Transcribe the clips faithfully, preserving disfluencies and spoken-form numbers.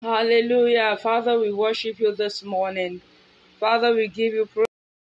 Hallelujah. Father, we worship you this morning. Father, we give you praise.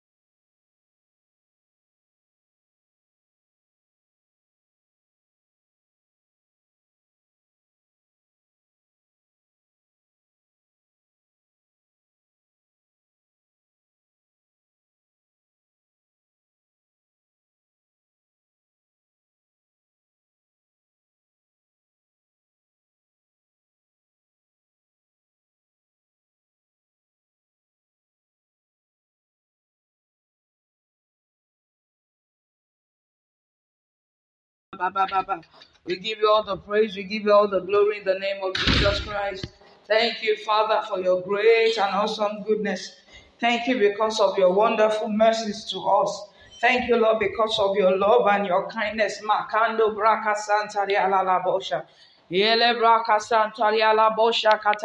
We give you all the praise. We give you all the glory in the name of Jesus Christ. Thank you, Father, for your great and awesome goodness. Thank you because of your wonderful mercies to us. Thank you, Lord, because of your love and your kindness. Makando braka santaria la la bosha. Yele braka santaria la bosha kata.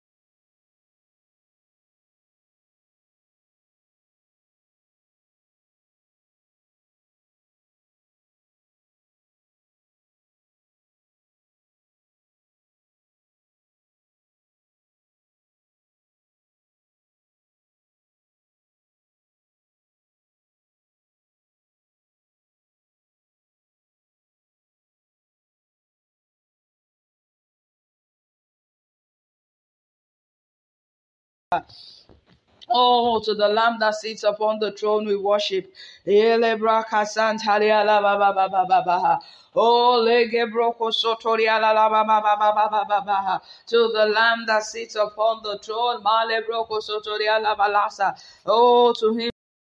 Oh, to the Lamb that sits upon the throne we worship. Ele braka santaria la ba ba ba ba ba ba. Oh, lege broko sotoria la la ba ba ba ba ba ba ba ba. To the Lamb that sits upon the throne, male broko sotoria la balasa. Oh, to him.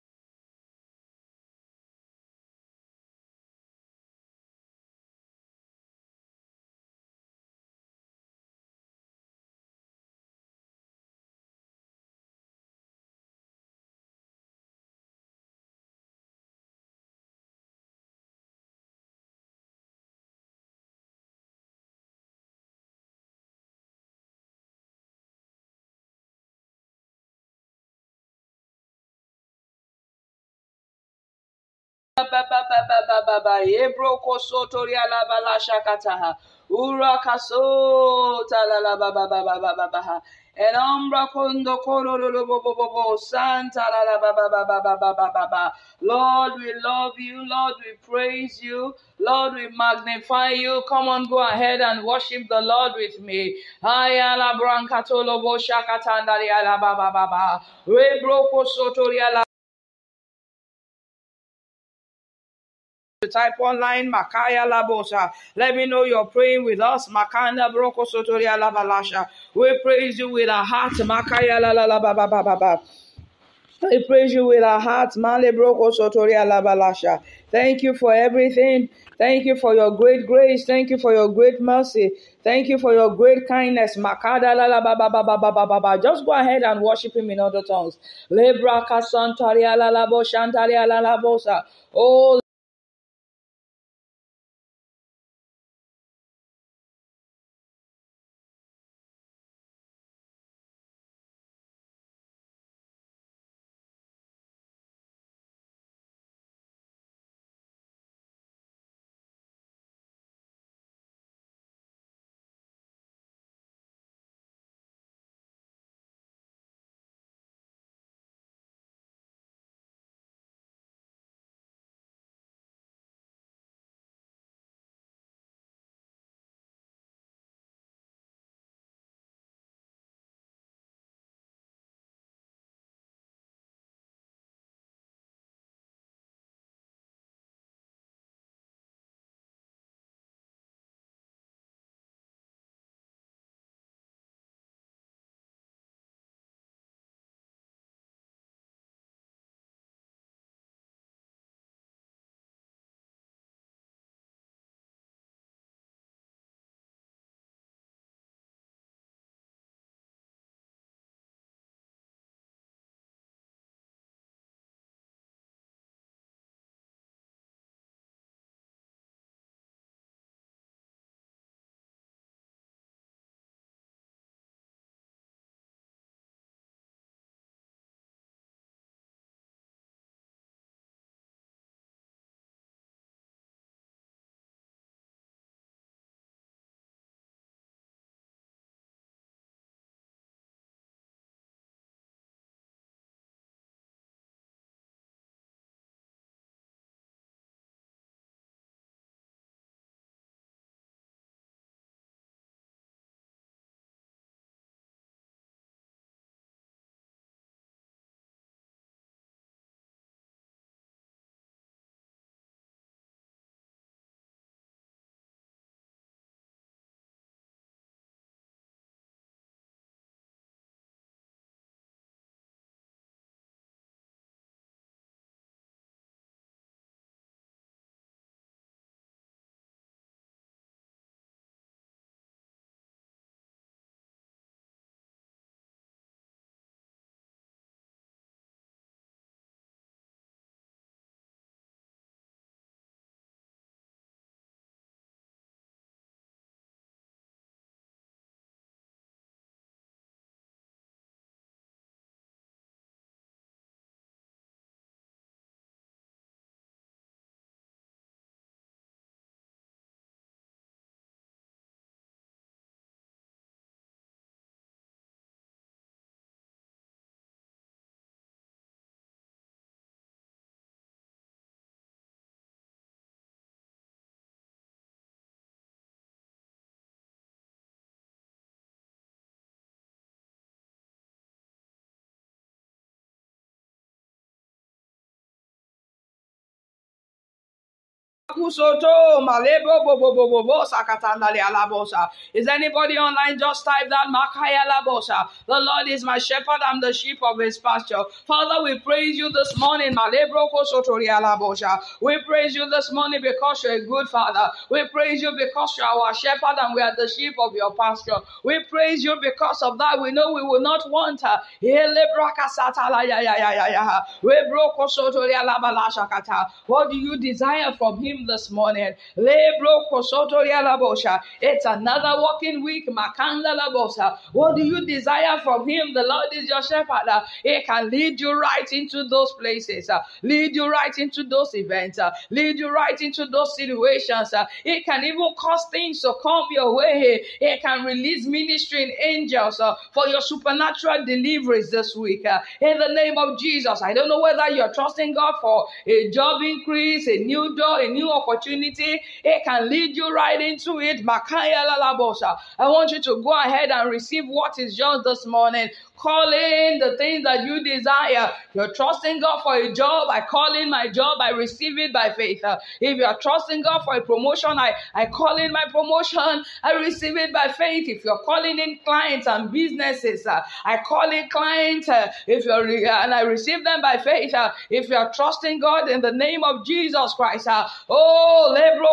Ba ba ba ba ba ba ba ba. Ebroko sotoria la balasha kataha. Ura kasota la la ba ba ba ba ba ba ba. En ombra kondo koro lo lo bo bo bo bo. Santa la la ba ba ba ba ba ba ba ba ba. Lord, we love you. Lord, we praise you. Lord, we magnify you. Come on, go ahead and worship the Lord with me. Ayala branca tolo bo shakatanda la ba ba ba ba. Rebroko sotoria la. Type online Makaya Labosa. Let me know you're praying with us. Makanda Broko Sotoria Labalasha. We praise you with our hearts. Makaya la la la ba ba ba ba ba. We praise you with our hearts. Male Broko Sotoria Labalasha. Thank you for everything. Thank you for your great grace. Thank you for your great mercy. Thank you for your great kindness. Makada la la ba ba ba ba ba ba ba ba. Just go ahead and worship him in other tongues. Lebraka Santaria la la bo Shantaria la la bosa. Oh. Makusoto, Malebo, Bobo, Bobo, Bobo, Sakatanda, Alabosa. Is anybody online? Just type that Makaya Labosa. The Lord is my shepherd, I'm the sheep of his pasture. Father, we praise you this morning. Malebro Kosotori Alabosa. We praise you this morning because you're a good Father. We praise you because you're our shepherd and we are the sheep of your pasture. We praise you because of that. We know we will not want her. What do you desire from him this morning? It's another working week. What do you desire from him? The Lord is your shepherd. He can lead you right into those places, lead you right into those events, lead you right into those situations. He can even cause things to come your way. He can release ministering angels for your supernatural deliveries this week. In the name of Jesus, I don't know whether you're trusting God for a job increase, a new door, a new opportunity. It can lead you right into it. I want you to go ahead and receive what is yours this morning. Call in the things that you desire. You're trusting God for a job. I call in my job. I receive it by faith. Uh, if you're trusting God for a promotion, I, I call in my promotion. I receive it by faith. If you're calling in clients and businesses, uh, I call in clients. Uh, if you're re- uh, and I receive them by faith. Uh, if you're trusting God in the name of Jesus Christ, uh, oh,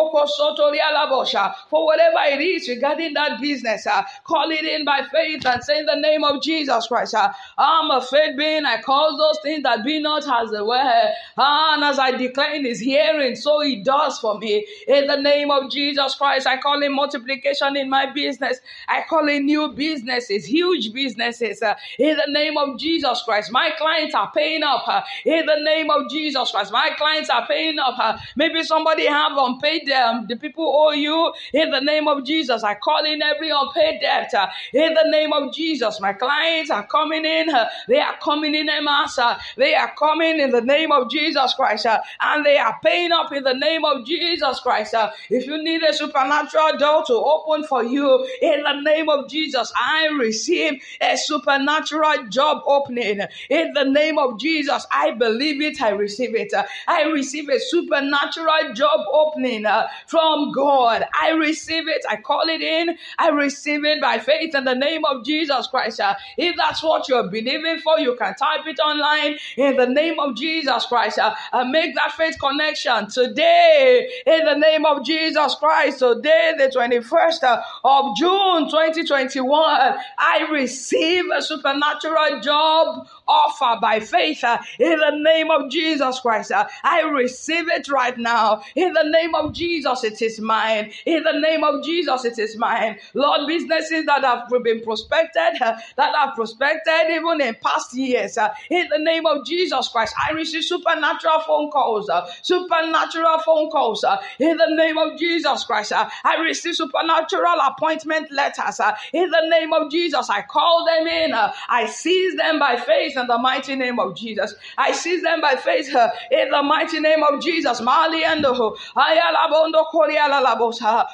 for whatever it is regarding that business, uh, call it in by faith and say in the name of Jesus Christ. Uh, I'm a faith being. I call those things that be not as they were. And as I declare in his hearing, so he does for me. In the name of Jesus Christ, I call in multiplication in my business. I call in new businesses, huge businesses. Uh, in the name of Jesus Christ, my clients are paying up. Uh, in the name of Jesus Christ, my clients are paying up. Uh, maybe somebody have unpaid them. The people owe you. In the name of Jesus, I call in every unpaid debt. Uh, in the name of Jesus, my clients are coming in. Uh, they are coming in en masse. Uh, they are coming in the name of Jesus Christ. Uh, and they are paying up in the name of Jesus Christ. Uh, if you need a supernatural door to open for you, in the name of Jesus, I receive a supernatural job opening. In the name of Jesus, I believe it. I receive it. Uh, I receive a supernatural job opening uh, from God. I receive it. I call it in. I receive it by faith in the name of Jesus Christ. Uh, if that's what you're believing for, you can type it online in the name of Jesus Christ. Uh, and make that faith connection today in the name of Jesus Christ. Today, the twenty-first of June, twenty twenty-one, I receive a supernatural job offer by faith uh, in the name of Jesus Christ. Uh, I receive it right now. In the name of Jesus, it is mine. In the name of Jesus, it is mine. Lord, businesses that have been prospected, uh, that have prospected even in past years, uh, in the name of Jesus Christ, I receive supernatural phone calls, uh, supernatural phone calls, uh, in the name of Jesus Christ. Uh, I receive supernatural appointment letters, uh, in the name of Jesus. I call them in. Uh, I seize them by faith in the mighty name of Jesus. I seize them by faith uh, in the mighty name of Jesus. Mali ando ayala bondo koreala labosa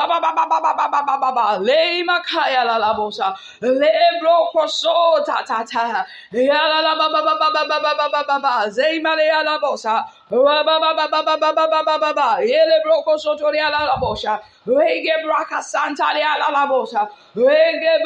rababababababababa le makaya la labosa le bro koso ta ta ta yala la babababababababa ze male la bosa rababababababababa yele bro koso toriala la bosa rege braka santa la la bosa rege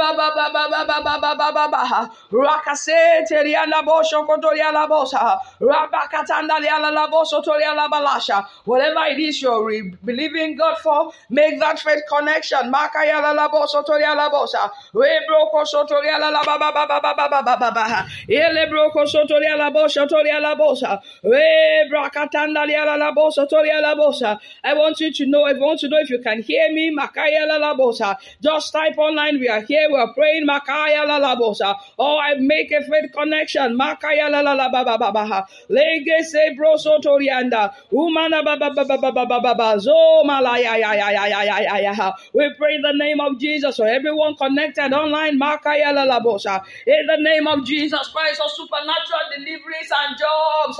babababababababa rakase teriana bosho kotoria la bosa rabakatanda la boso toria la balasha. Whatever it is you're re- believing God for, make that faith connection. Makaya la boso toria la bosa we broko sotoria la bababababababa ele broko sotoria la bosa toria la bosa we brakatanda la boso toria la bosa. I want you to know, I want to know if you can hear me. Makaya la bosa. Just type online, we are here, we are praying. Makaya la bosa. Oh, I make a faith connection. Makaya la la ba ba ba ba. Lege se broso torianda. Umana ba ba ba ba ba ba ba ba ba. Zo malaya ya ya ya ya ya ya ya. We pray in the name of Jesus. So everyone connected online, Makaya la la bosa. In the name of Jesus Christ, of supernatural deliveries and jobs.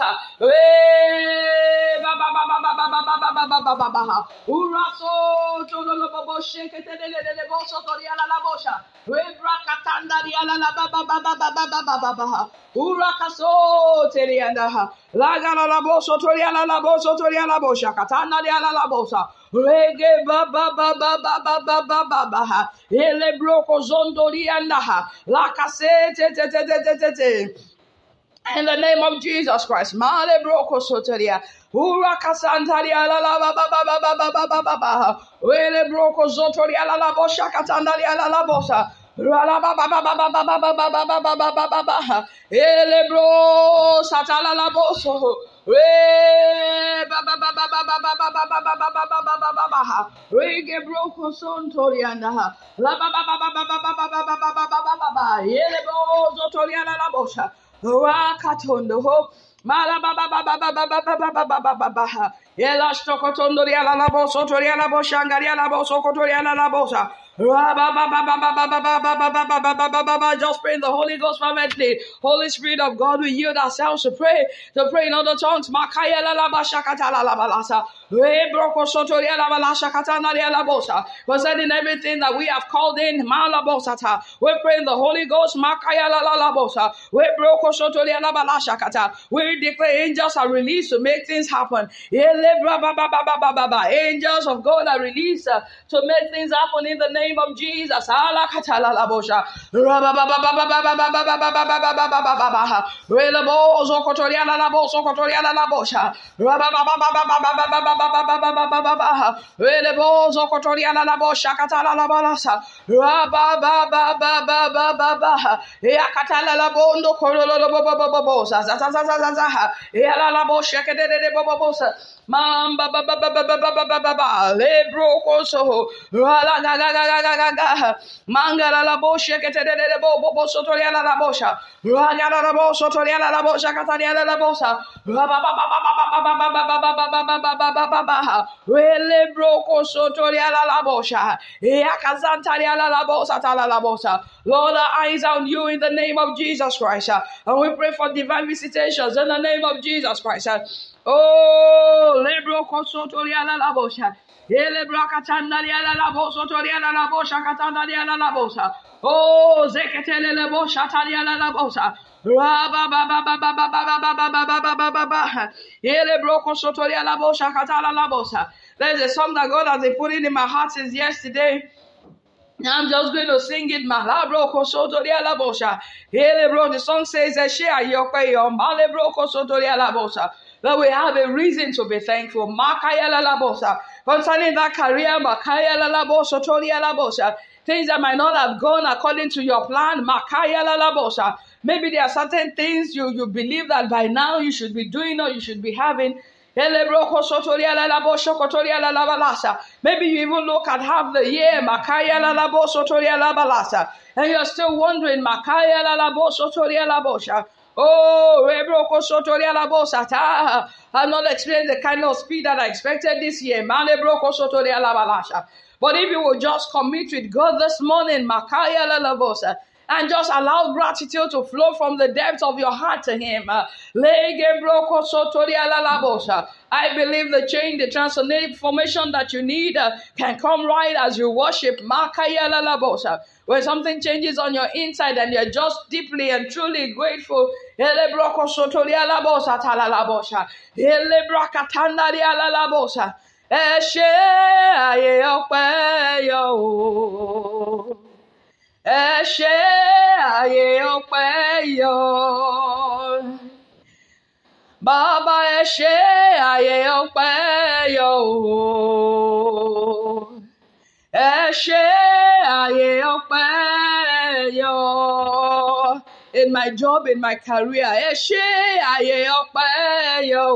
Ba ba ba ba ba ba ba ba ba ba ba ba ba. Uraso tolo ba bo sheke te de de de boso toriala la bosa. We brakatanda di ala la ba ba ba ba ba ba ba ba ba. Urakaso terianda. Lagala la boso toriala la boso toriala bosha. Katana la la bosa. Rege ba ba ba ba ba ba ba ba ba ba. Ele broko zondorianda. La casete te te te te te. In the name of Jesus Christ, Male broko soteria, Uraka santaria la la ba ba ba ba ba ba ba ba ba, Wele broko zotoria la la bosha katandaria la la bosa, Rala ba ba ba ba ba ba ba ba ba ba ba ba ba ba ba, Ele bro satala la boso, Re ba ba ba ba ba ba ba ba ba ba ba ba ba ba ba ba ba, Rege broko sontoria na, La ba ba ba ba ba ba ba ba ba ba ba ba ba ba, Ele bro zotoria la la bosha. Rakatondo ho mala ba ba ba ba ba ba ba ba ba ba ba ba ba yela stokotondo ya la la boso toria la boshangaria la boso kotoria la la bosa ba ba ba ba ba ba ba ba ba ba ba ba ba ba ba ba. Just pray in the Holy Ghost fervently. Holy Spirit of God, we yield ourselves to pray, to pray in other tongues. Makaya la la bashakata la la balasa re broko sotoria la balasha katana la bosa. Concerning everything that we have called in mala bosata, we pray in the Holy Ghost. Makaya la la la bosa we broko sotoria la balasha kata. We declare angels are released to make things happen. Angels of God are released uh, to make things happen in the name of Jesus. Mamba ba ba ba ba ba ba ba ba ba ba le broko so la ga ga ga ga ga ga mangala la bosha que te de de bo bo bo sotoria la la bosha la ga la bo sotoria la la bosha kataria la la bosha ba ba ba ba ba ba ba ba ba ba ba ba ba ba ba ba ba ba le broko sotoria la la bosha e akazantaria la la bosha ta la la bosha. Lord, our eyes on you in the name of Jesus Christ, and we pray for divine visitations in the name of Jesus Christ. Oh, lebro kosotoria la la bosha. Elebra katandaria la la bosa toria la la bosha katandaria la la bosa. Oh, zeketele le bosha taria la la bosa. Ra ba ba ba ba ba ba ba ba ba ba ba ba ba ba ba. Elebro kosotoria la bosha katala la bosa. There's a song that God has been putting in my heart since yesterday. I'm just going to sing it, Malabro Kosotoria la Bosha. Hele bro, the song says that share your pay on Malebro Kosotoria la Bosha. That we have a reason to be thankful. Makaya la Bosha. Concerning that career, Makaya la Bosha, Toria la Bosha. Things that might not have gone according to your plan, Makaya la Bosha. Maybe there are certain things you, you believe that by now you should be doing or you should be having. Maybe you even look at half the year, and you're still wondering, oh, I've not experienced the kind of speed that I expected this year. But if you will just commit with God this morning, and just allow gratitude to flow from the depths of your heart to Him. I believe the change, the transformation that you need uh, can come right as you worship. When something changes on your inside and you're just deeply and truly grateful. Ẹ ṣé ayé ọpẹ́ yọ. Bàbá ẹ ṣé ayé ọpẹ́ yọ. Ẹ ṣé ayé ọpẹ́ yọ. In my job, in my career, ẹ ṣé ayé ọpẹ́ yọ.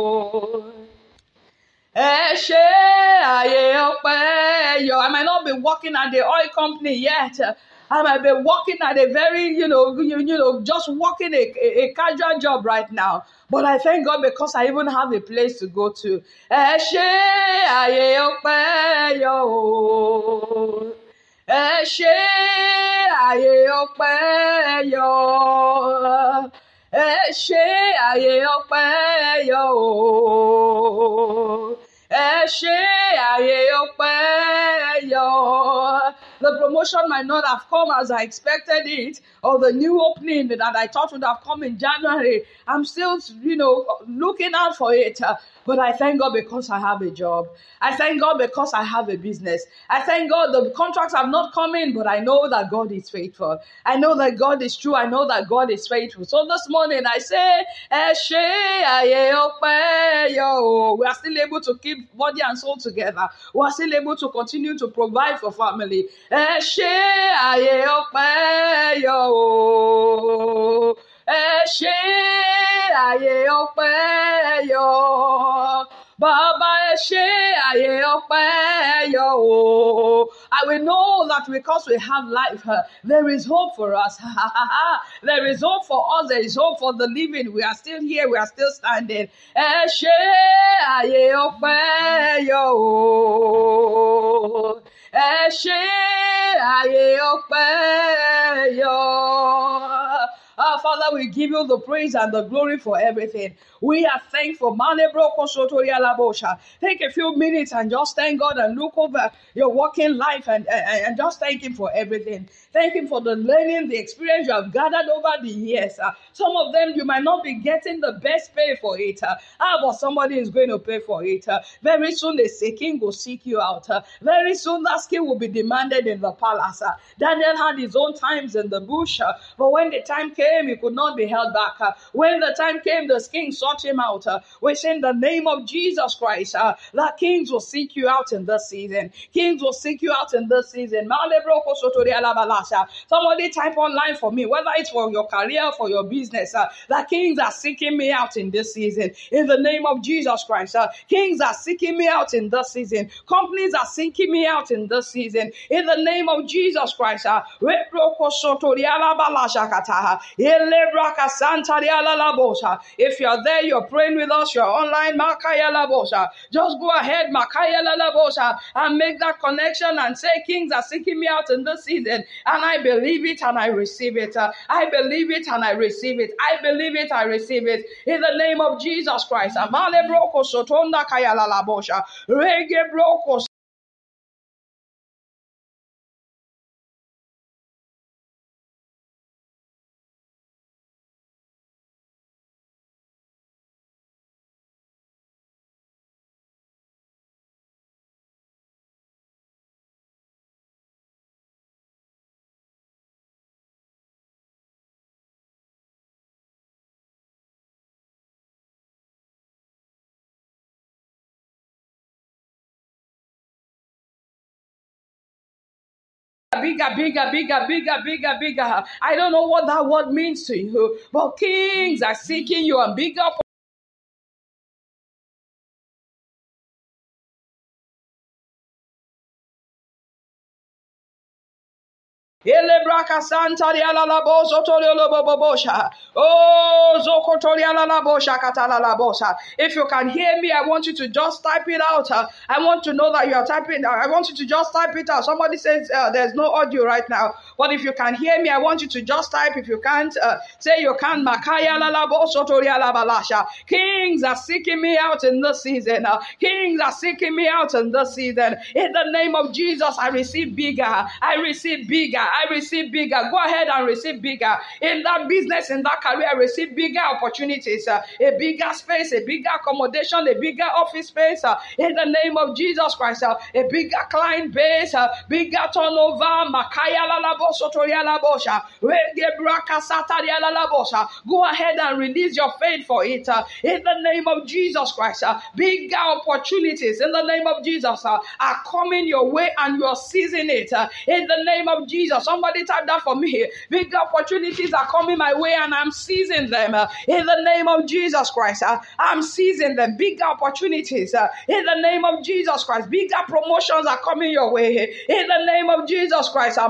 Ẹ ṣé ayé ọpẹ́ yọ. I might not be working at the oil company yet. I might be working at a very, you know, you, you know, just working a, a, a casual job right now. But I thank God because I even have a place to go to. Ẹ ṣé ayé ọpẹ́ yọ. Ẹ ṣé ayé ọpẹ́ yọ. Ẹ ṣé ayé ọpẹ́ yọ. Ẹ ṣé ayé ọpẹ́ yọ. The promotion might not have come as I expected it, or the new opening that I thought would have come in January. I'm still, you know, looking out for it. Uh, but I thank God because I have a job. I thank God because I have a business. I thank God the contracts have not come in, but I know that God is faithful. I know that God is true. I know that God is faithful. So this morning I say, we are still able to keep body and soul together. We are still able to continue to provide for family. Baba Eshe aye ope yo. I will know that because we have life, uh, there is hope for us. There is hope for us. There is hope for the living. We are still here. We are still standing. Eshe aye ope yo. Eshe aye ope yo. Uh, Father, we give you the praise and the glory for everything. We are thankful. Take a few minutes and just thank God and look over your working life and, and, and just thank Him for everything. Thank Him for the learning, the experience you have gathered over the years. Uh, some of them, you might not be getting the best pay for it. Uh, ah, but somebody is going to pay for it. Uh, very soon, the king will seek you out. Uh, very soon, that skill will be demanded in the palace. Uh, Daniel had his own times in the bush. Uh, but when the time came, he could not be held back. Uh, when the time came, the king sought him out. Uh, we say in the name of Jesus Christ, uh, that kings will seek you out in this season. Kings will seek you out in this season. Somebody type online for me, whether it's for your career, for your business, uh, that kings are seeking me out in this season. In the name of Jesus Christ, uh, kings are seeking me out in this season. Companies are seeking me out in this season. In the name of Jesus Christ, uh, if you're there, you're praying with us, you're online, just go ahead and make that connection and say, kings are seeking me out in this season, and I believe it and I receive it. Uh, I believe it and I receive it. I believe it, I receive it. In the name of Jesus Christ. Amale broko sotonda kaya lalabosha. Rege broko. Bigger, bigger, bigger, bigger, bigger, bigger. I don't know what that word means to you, but kings are seeking you and bigger. Elebraka Santa di Alalaboso Toriolobobosha. Oh, Zokotorialalabosha Katalalabosa. If you can hear me, I want you to just type it out. Uh, I want to know that you are typing. I want you to just type it out. Somebody says uh, there's no audio right now. But if you can hear me, I want you to just type. If you can't, uh, say you can. Makaya Lalaboso Torialabalasha. Kings are seeking me out in this season. Uh, kings are seeking me out in this season. In the name of Jesus, I receive bigger. I receive bigger. I receive bigger. Go ahead and receive bigger. In that business, in that career, receive bigger opportunities, uh, a bigger space, a bigger accommodation, a bigger office space. Uh, in the name of Jesus Christ, uh, a bigger client base, uh, bigger turnover. Makaya lalaboso torialabosha. Regebraka satarialabosha. Go ahead and release your faith for it. Uh, in the name of Jesus Christ, uh, bigger opportunities in the name of Jesus uh, are coming your way and you're seizing it. Uh, in the name of Jesus. Somebody type that for me. Big opportunities are coming my way and I'm seizing them. Uh, in the name of Jesus Christ, uh, I'm seizing them. Big opportunities. Uh, in the name of Jesus Christ. Bigger promotions are coming your way. In the name of Jesus Christ.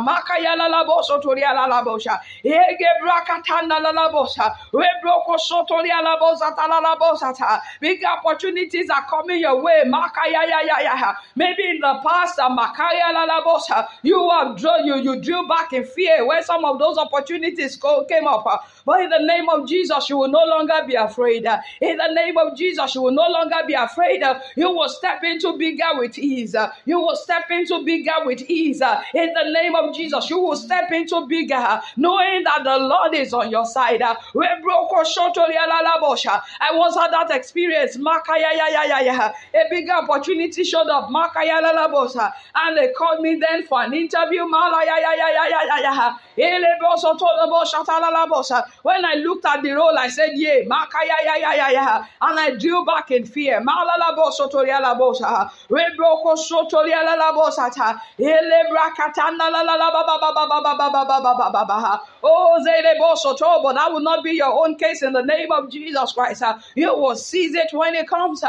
Big opportunities are coming your way. Maybe in the past, you have you you drew back in fear when some of those opportunities go, came up. Uh, but in the name of Jesus, you will no longer be afraid. Uh, in the name of Jesus, you will no longer be afraid. Uh, you will step into bigger with ease. Uh, you will step into bigger with ease. Uh, in the name of Jesus, you will step into bigger, uh, knowing that the Lord is on your side. Uh, I once had that experience. A bigger opportunity showed up. And they called me then for an interview. When I looked at the role, I said, yeah. And I drew back in fear. Oh, but that will not be your own case in the name of Jesus Christ. You will seize it when it comes.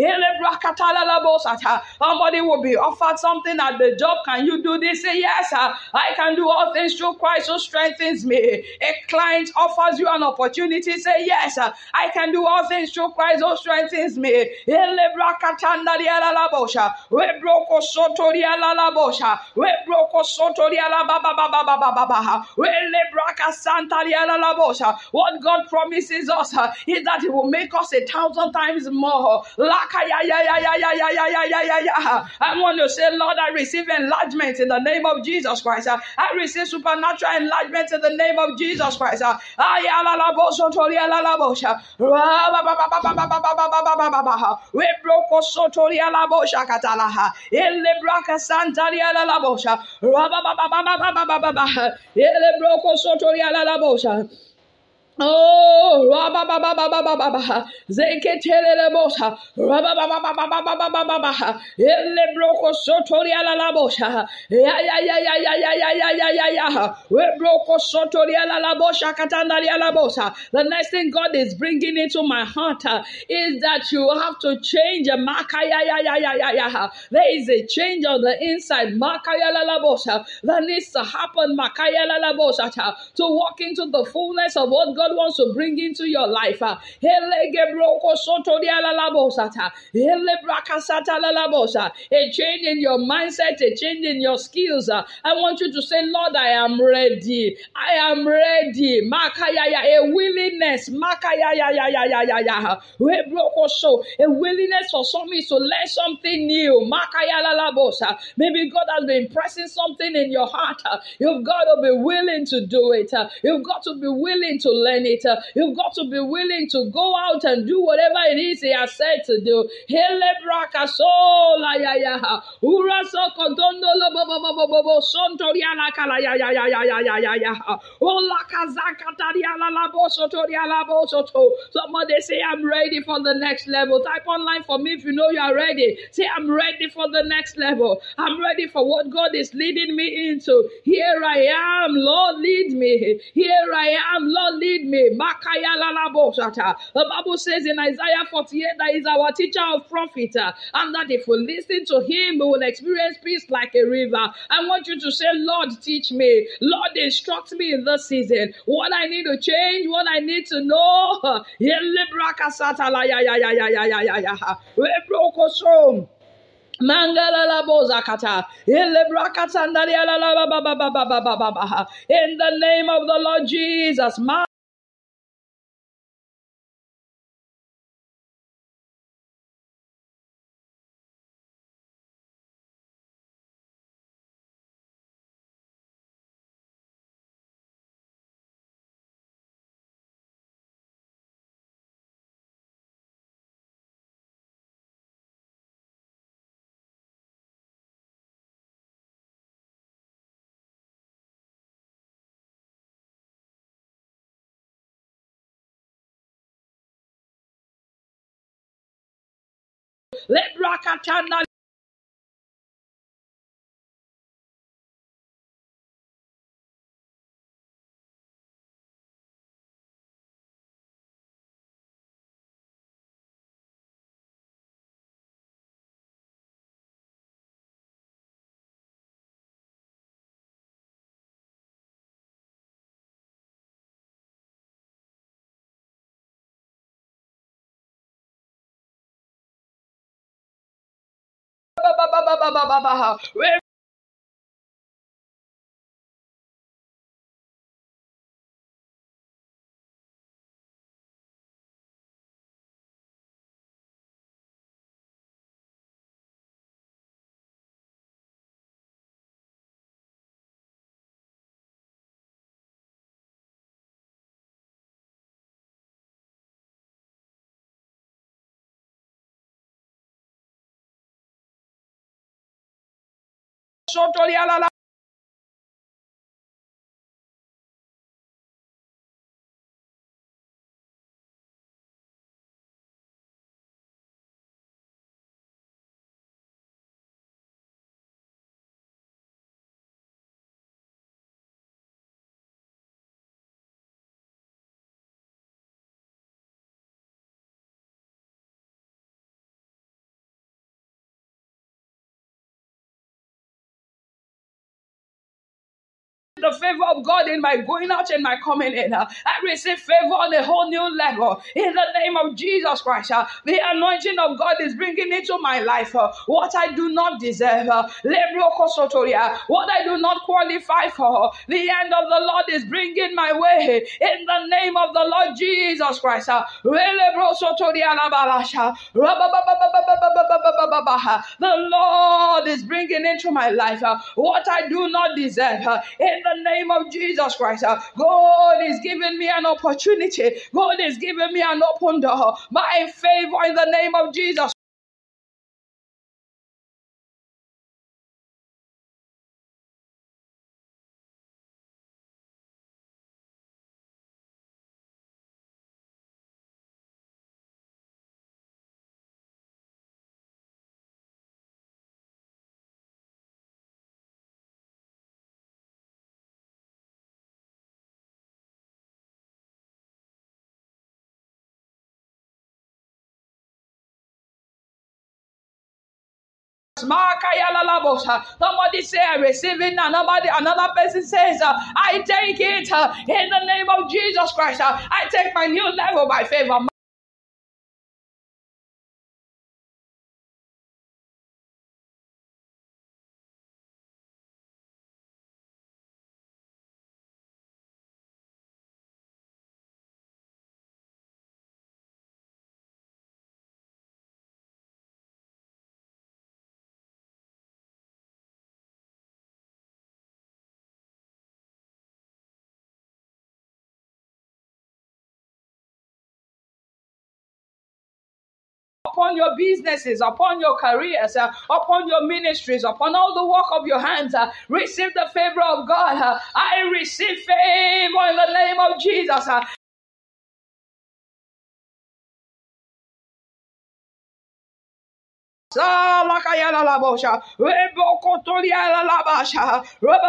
Somebody will be offered something at the job. Can you do this? Say yes. I can do all things through Christ who strengthens me. A client offers you an opportunity. Say yes. I can do all things through Christ who strengthens me. We broke sotoria la la bosha. We broke sotoria la ba ba ba ba ba ba ba. We lebraka santaria la la bosha. What God promises us uh, is that He will make us a thousand times more. Laka ya ya ya ya ya ya ya ya ya ya. I want to say, Lord, I receive enlargement in the name of Jesus Christ. I receive supernatural enlargement in the name of Jesus Christ. Aya la la bosha toria la la bosha. We broke sotoria la bosha katalaha. Ele braka santaria la la bosha. Raba ba ba ba ba ba ba ba ba. Ele broko sotoria la la bosha. Oh, Rabba Baba Baba Baba, Zeketele Bosa, Rabba Baba Baba Baba Baba, Elle Broco Sotoria la Bosha, Ya Ya Ya Ya Ya Ya Ya Ya Ya Ya Ya, we Broco Sotoria la Bosha, Catandaria la Bosa. The next thing God is bringing into my heart uh, is that you have to change a Makaya Ya Ya Ya Ya Ya. There is a change on the inside, Makaya la Bosa, that needs to happen, Makaya la Bosa, to walk into the fullness of what God God wants to bring into your life. A change in your mindset, a change in your skills. I want you to say, Lord, I am ready. I am ready. A willingness. A willingness for somebody to learn something new. Maybe God has been pressing something in your heart. You've got to be willing to do it. You've got to be willing to learn it. Uh, you've got to be willing to go out and do whatever it is He has said to do. Somebody say, I'm ready for the next level. Type online for me if you know you are ready. Say, I'm ready for the next level. I'm ready for what God is leading me into. Here I am, Lord, lead me. Here I am, Lord, lead me. The Bible says in Isaiah forty-eight that He's our teacher of prophet, uh, and that if we listen to Him, we will experience peace like a river. I want you to say, Lord, teach me. Lord, instruct me in this season. What I need to change, what I need to know. Mangala la bozakata. In the name of the Lord Jesus. Let Rakatana The favor of God in my going out and my coming in. I receive favor on a whole new level. In the name of Jesus Christ, the anointing of God is bringing into my life what I do not deserve. What I do not qualify for. The end of the Lord is bringing my way. In the name of the Lord Jesus Christ. The Lord is bringing into my life what I do not deserve. In the name of Jesus Christ, God is giving me an opportunity. God is giving me an open door. My favor in the name of Jesus. Somebody say I receive it, and nobody, another person says uh, I take it uh, in the name of Jesus Christ. Uh, I take my new level by favor. Upon your businesses, upon your careers, uh, upon your ministries, upon all the work of your hands, uh, receive the favor of God. Uh, I receive favor in the name of Jesus. Uh, Salakayala labosha, Rebo Kotoria labasha,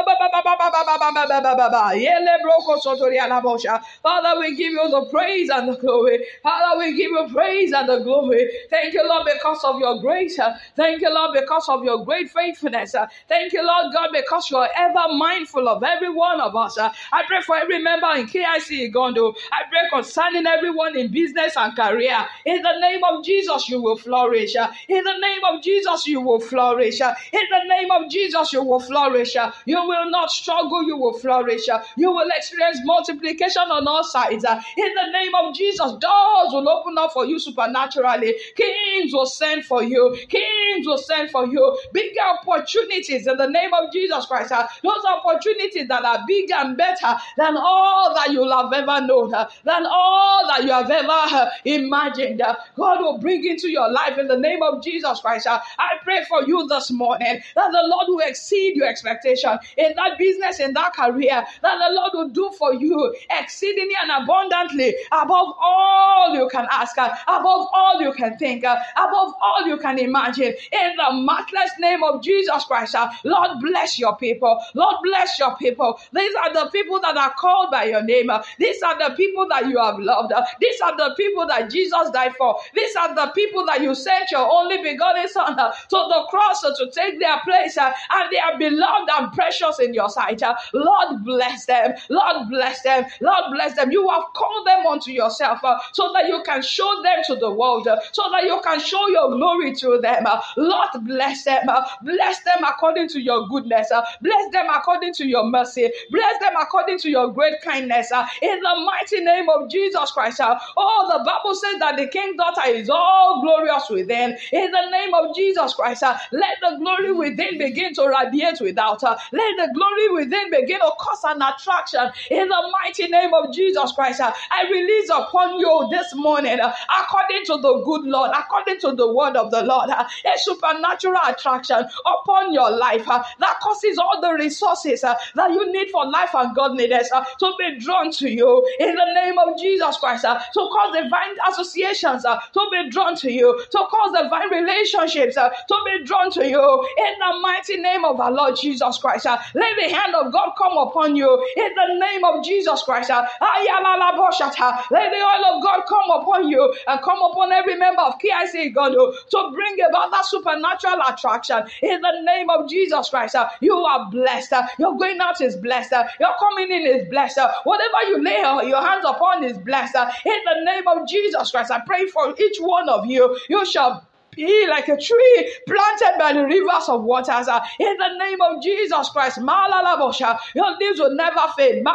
Yele Broko Sotoria labosha. Father, we give you the praise and the glory. Father, we give you praise and the glory. Thank you, Lord, because of your grace. Thank you, Lord, because of your great faithfulness. Thank you, Lord God, because you are ever mindful of every one of us. I pray for every member in K I C Igondo. I pray concerning everyone in business and career. In the name of Jesus, you will flourish. In the name of Jesus, you will flourish. In the name of Jesus, you will flourish. You will not struggle, you will flourish. You will experience multiplication on all sides. In the name of Jesus, doors will open up for you supernaturally. Kings will send for you. Kings will send for you. Bigger opportunities in the name of Jesus Christ. Those opportunities that are bigger and better than all that you'll have ever known, than all that you have ever imagined. God will bring into your life in the name of Jesus Christ. I pray for you this morning that the Lord will exceed your expectation in that business, in that career, that the Lord will do for you exceedingly and abundantly above all you can ask, above all you can think, above all you can imagine. In the matchless name of Jesus Christ, Lord, bless your people. Lord, bless your people. These are the people that are called by your name. These are the people that you have loved. These are the people that Jesus died for. These are the people that you sent your only begotten Son to the cross to take their place, and they are beloved and precious in your sight. Lord, bless them. Lord, bless them. Lord, bless them. You have called them unto yourself so that you can show them to the world, so that you can show your glory to them. Lord, bless them. Bless them according to your goodness. Bless them according to your mercy. Bless them according to your great kindness. In the mighty name of Jesus Christ. Oh, the Bible says that the king's daughter is all glorious within. In the name name of Jesus Christ, uh, let the glory within begin to radiate without. Uh, let the glory within begin to cause an attraction. In the mighty name of Jesus Christ, uh, I release upon you this morning, uh, according to the good Lord, according to the word of the Lord, uh, a supernatural attraction upon your life uh, that causes all the resources uh, that you need for life and godliness uh, to be drawn to you. In the name of Jesus Christ, uh, to cause divine associations uh, to be drawn to you, to cause divine relationships uh, to be drawn to you. In the mighty name of our Lord Jesus Christ, uh, let the hand of God come upon you. In the name of Jesus Christ, uh, let the oil of God come upon you and come upon every member of K I C God to bring about that supernatural attraction. In the name of Jesus Christ, uh, you are blessed. Uh, your going out is blessed. Uh, your coming in is blessed. Uh, whatever you lay your hands upon is blessed. Uh, in the name of Jesus Christ, I pray for each one of you. You shall be like a tree planted by the rivers of waters. Uh, in the name of Jesus Christ, your leaves will never fade.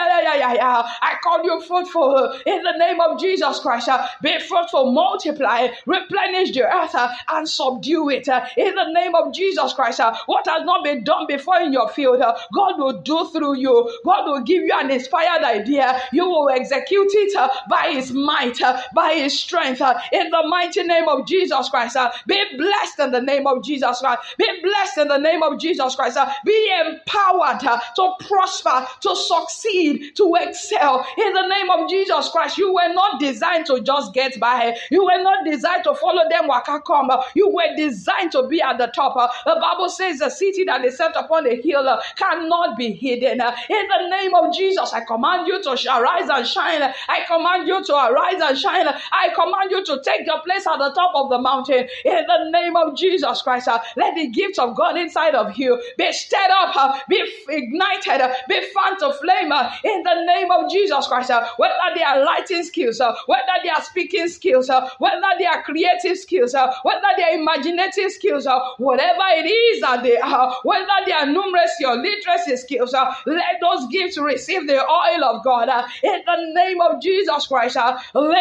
I call you fruitful in the name of Jesus Christ. Uh, be fruitful, multiply, replenish the earth uh, and subdue it. Uh, in the name of Jesus Christ, uh, what has not been done before in your field, uh, God will do through you. God will give you an inspired idea. You will execute it uh, by His might, uh, by His strength. Uh, in the mighty name of Jesus Christ. Uh, be blessed in the name of Jesus Christ. Be blessed in the name of Jesus Christ. Uh, be empowered uh, to prosper, to succeed, to excel. In the name of Jesus Christ, you were not designed to just get by. You were not designed to follow them waka come. Uh, you were designed to be at the top. Uh, the Bible says the city that is set upon the hill uh, cannot be hidden. Uh, in the name of Jesus, I command you to arise and shine. I command you to arise and shine. I command you to take your place at the top of the mountain. In the name of Jesus Christ, uh, let the gift of God inside of you be stirred up, uh, be ignited, uh, be fanned to flame. Uh, in the name of Jesus Christ, uh, whether they are writing skills, uh, whether they are speaking skills, uh, whether they are creative skills, uh, whether they are imaginative skills, uh, whatever it is that they are, whether they are numeracy or literacy skills, uh, let those gifts receive the oil of God. Uh, in the name of Jesus Christ, uh,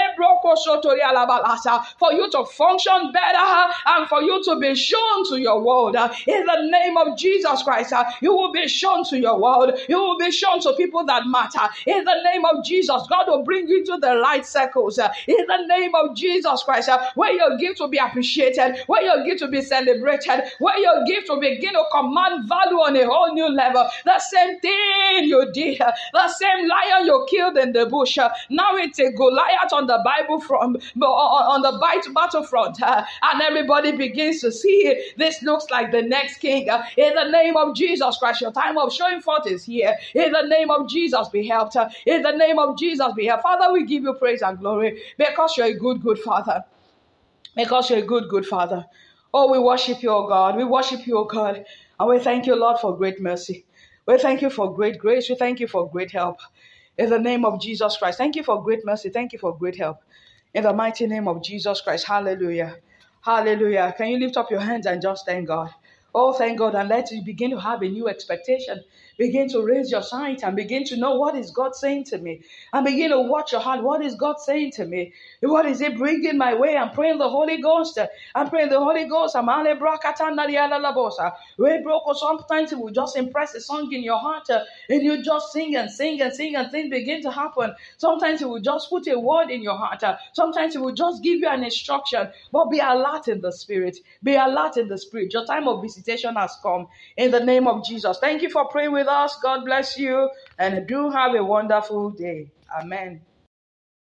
for you to function better uh, and for you to be shown to your world. Uh, in the name of Jesus Christ, uh, you will be shown to your world. You will be shown to people that matter. In the name of Jesus, God will bring you to the right circles. Uh, in the name of Jesus Christ, uh, where your gift will be appreciated, where your gift will be celebrated, where your gift will begin to command value on a whole new level. The same thing you did, uh, the same lion you killed in the bush, uh, now it's a Goliath on the Bible from on the battlefront, uh, and everybody begins to see this looks like the next king. Uh, in the name of Jesus Christ, your time of showing forth is here. In the name of Jesus, be helped. Uh, in the name of Jesus, be helped. Father, we give you praise and glory because you're a good, good Father. Because you're a good, good Father. Oh, we worship you, oh God. We worship you, oh God. And we thank you, Lord, for great mercy. We thank you for great grace. We thank you for great help. In the name of Jesus Christ. Thank you for great mercy. Thank you for great help. In the mighty name of Jesus Christ. Hallelujah. Hallelujah. Can you lift up your hands and just thank God? Oh, thank God. And let you begin to have a new expectation. Begin to raise your sight and begin to know what is God saying to me. And begin to watch your heart. What is God saying to me? What is it bringing my way? I'm praying the Holy Ghost. I'm praying the Holy Ghost. I'm Sometimes it will just impress a song in your heart. And you just sing and sing and sing and things begin to happen. Sometimes it will just put a word in your heart. Sometimes it will just give you an instruction. But be alert in the spirit. Be alert in the spirit. Your time of visitation has come. In the name of Jesus. Thank you for praying with us. God bless you and do have a wonderful day. Amen.